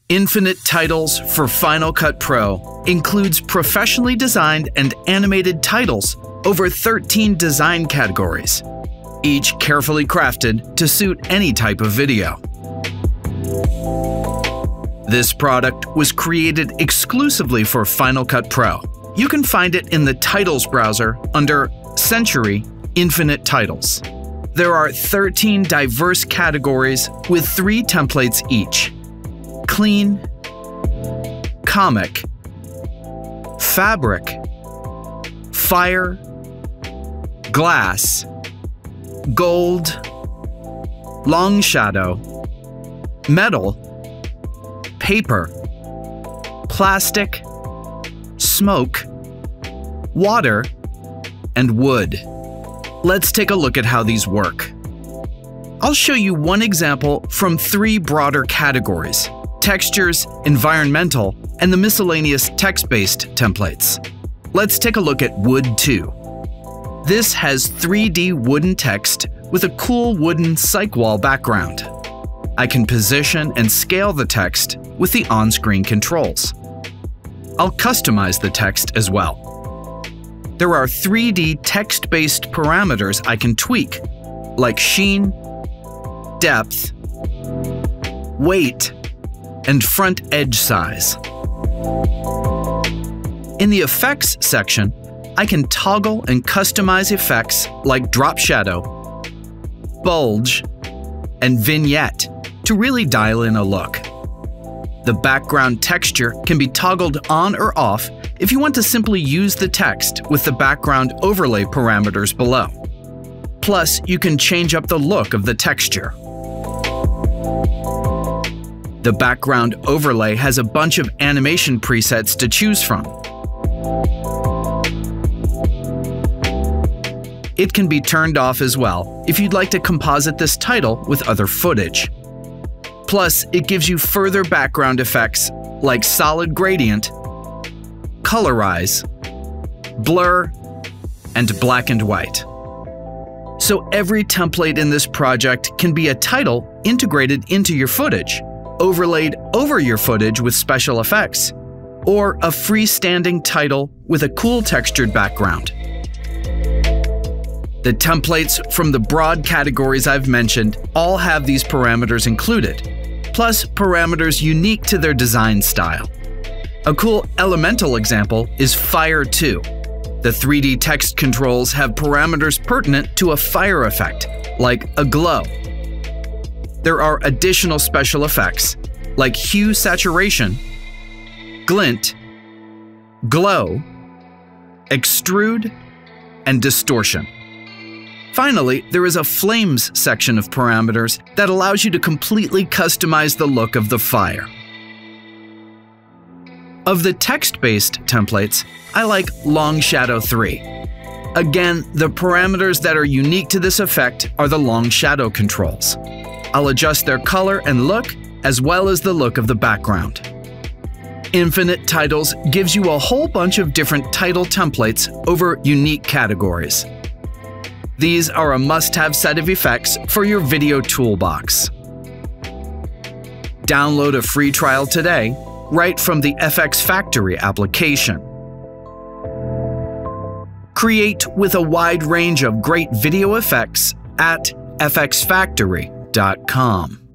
Infinite Titles for Final Cut Pro includes professionally designed and animated titles over 13 design categories, each carefully crafted to suit any type of video. This product was created exclusively for Final Cut Pro. You can find it in the Titles browser under Century Infinite Titles. There are 13 diverse categories with 3 templates each: Clean, Comic, Fabric, Fire, Glass, Gold, Long Shadow, Metal, Paper, Plastic, Smoke, Water, and Wood. Let's take a look at how these work. I'll show you one example from 3 broader categories: textures, environmental, and the miscellaneous text-based templates. Let's take a look at Wood 2. This has 3D wooden text with a cool wooden cyc wall background. I can position and scale the text with the on-screen controls. I'll customize the text as well. There are 3D text-based parameters I can tweak, like sheen, depth, weight, and front edge size. In the Effects section, I can toggle and customize effects like drop shadow, bulge, and vignette to really dial in a look. The background texture can be toggled on or off if you want to simply use the text with the background overlay parameters below. Plus, you can change up the look of the texture. The background overlay has a bunch of animation presets to choose from. It can be turned off as well if you'd like to composite this title with other footage. Plus, it gives you further background effects like solid gradient, colorize, blur, and black and white. So every template in this project can be a title integrated into your footage, overlaid over your footage with special effects, or a freestanding title with a cool textured background. The templates from the broad categories I've mentioned all have these parameters included, plus parameters unique to their design style. A cool elemental example is Fire 2. The 3D text controls have parameters pertinent to a fire effect, like a glow. There are additional special effects, like hue saturation, glint, glow, extrude, and distortion. Finally, there is a Flames section of parameters that allows you to completely customize the look of the fire. Of the text-based templates, I like Long Shadow 3. Again, the parameters that are unique to this effect are the Long Shadow controls. I'll adjust their color and look, as well as the look of the background. Infinite Titles gives you a whole bunch of different title templates over unique categories. These are a must-have set of effects for your video toolbox. Download a free trial today, right from the FxFactory application. Create with a wide range of great video effects at FxFactory.com.